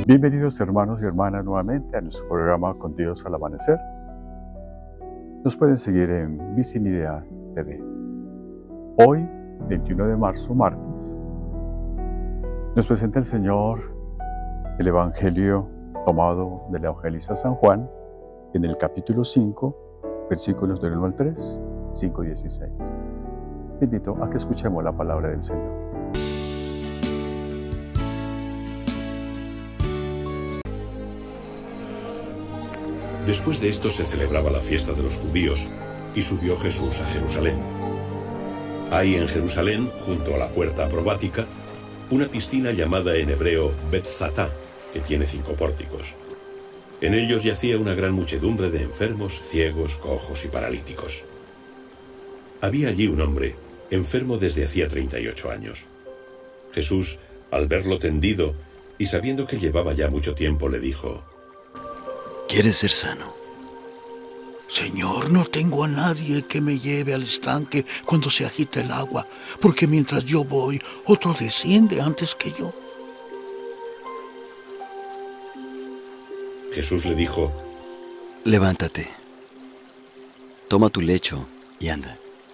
Bienvenidos hermanos y hermanas nuevamente a nuestro programa Con Dios al Amanecer. Nos pueden seguir en Visibilidad TV. Hoy, 21 de marzo, martes, nos presenta el Señor el Evangelio tomado del evangelista San Juan en el capítulo 5, versículos del 1 al 3, 5 y 16. Te invito a que escuchemos la palabra del Señor. Después de esto se celebraba la fiesta de los judíos, y subió Jesús a Jerusalén. Hay en Jerusalén, junto a la puerta probática, una piscina llamada en hebreo Betzatá, que tiene 5 pórticos. En ellos yacía una gran muchedumbre de enfermos, ciegos, cojos y paralíticos. Había allí un hombre, enfermo desde hacía 38 años. Jesús, al verlo tendido, y sabiendo que llevaba ya mucho tiempo, le dijo: ¿Quieres ser sano? Señor, no tengo a nadie que me lleve al estanque cuando se agita el agua, porque mientras yo voy, otro desciende antes que yo. Jesús le dijo: Levántate, toma tu lecho y anda.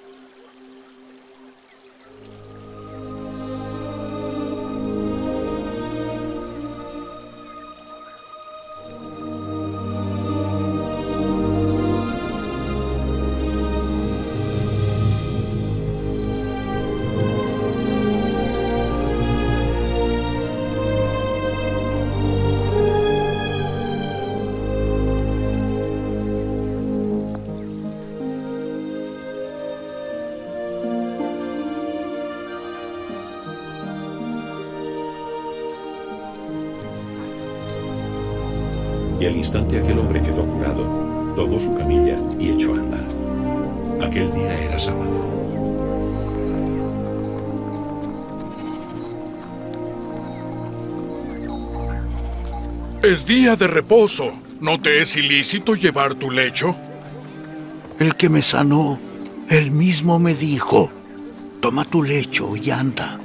Y al instante aquel hombre quedó curado, tomó su camilla y echó a andar. Aquel día era sábado. Es día de reposo. ¿No te es ilícito llevar tu lecho? El que me sanó, él mismo me dijo: toma tu lecho y anda.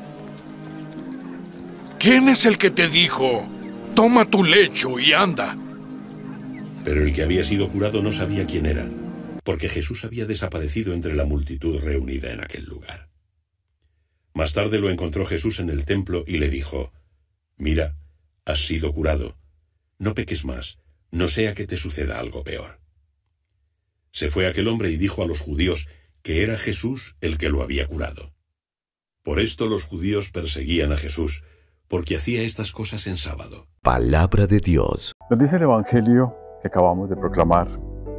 ¿Quién es el que te dijo: toma tu lecho y anda? Pero el que había sido curado no sabía quién era, porque Jesús había desaparecido entre la multitud reunida en aquel lugar. Más tarde lo encontró Jesús en el templo y le dijo: Mira, has sido curado. No peques más, no sea que te suceda algo peor. Se fue aquel hombre y dijo a los judíos que era Jesús el que lo había curado. Por esto los judíos perseguían a Jesús, porque hacía estas cosas en sábado. Palabra de Dios. Nos dice el Evangelio que acabamos de proclamar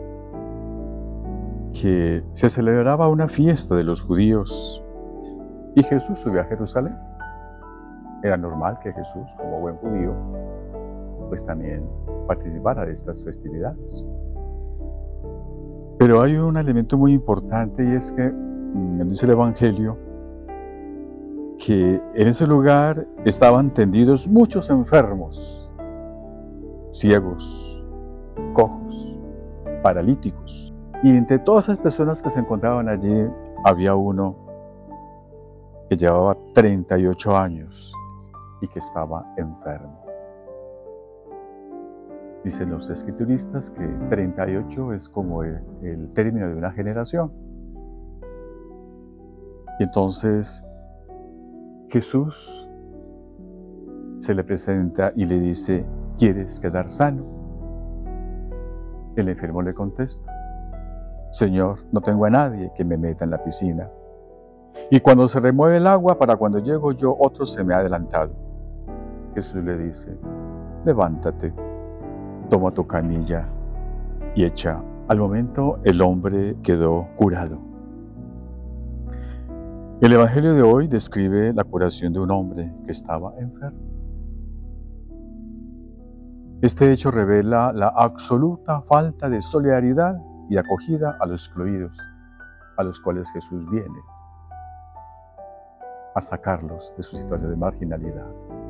que se celebraba una fiesta de los judíos y Jesús subió a Jerusalén. Era normal que Jesús, como buen judío, pues también participara de estas festividades. Pero hay un elemento muy importante y es que, dice el Evangelio, que en ese lugar estaban tendidos muchos enfermos, ciegos, cojos, paralíticos. Y entre todas las personas que se encontraban allí, había uno que llevaba 38 años y que estaba enfermo. Dicen los escrituristas que 38 es como el término de una generación. Y entonces Jesús se le presenta y le dice: ¿quieres quedar sano? El enfermo le contesta: Señor, no tengo a nadie que me meta en la piscina. Y cuando se remueve el agua, para cuando llego yo, otro se me ha adelantado. Jesús le dice: levántate, toma tu camilla y echa. Al momento el hombre quedó curado. El Evangelio de hoy describe la curación de un hombre que estaba enfermo. Este hecho revela la absoluta falta de solidaridad y acogida a los excluidos, a los cuales Jesús viene a sacarlos de su situación de marginalidad.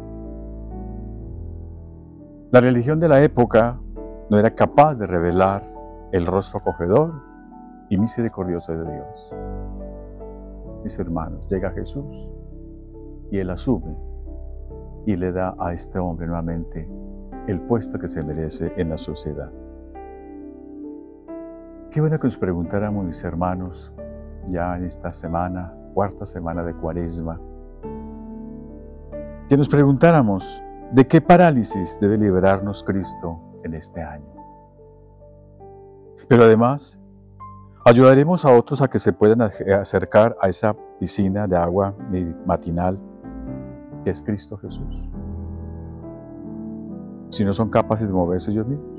La religión de la época no era capaz de revelar el rostro acogedor y misericordioso de Dios. Mis hermanos, llega Jesús y Él asume y le da a este hombre nuevamente el puesto que se merece en la sociedad. Qué bueno que nos preguntáramos, mis hermanos, ya en esta semana, cuarta semana de Cuaresma, que nos preguntáramos de qué parálisis debe liberarnos Cristo en este año. Pero además, ayudaremos a otros a que se puedan acercar a esa piscina de agua matinal que es Cristo Jesús, si no son capaces de moverse ellos mismos.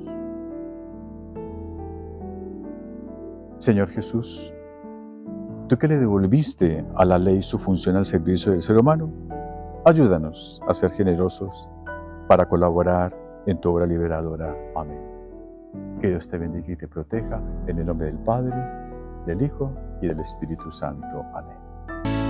Señor Jesús, tú que le devolviste a la ley su función al servicio del ser humano, ayúdanos a ser generosos para colaborar en tu obra liberadora. Amén. Que Dios te bendiga y te proteja, en el nombre del Padre, del Hijo y del Espíritu Santo. Amén.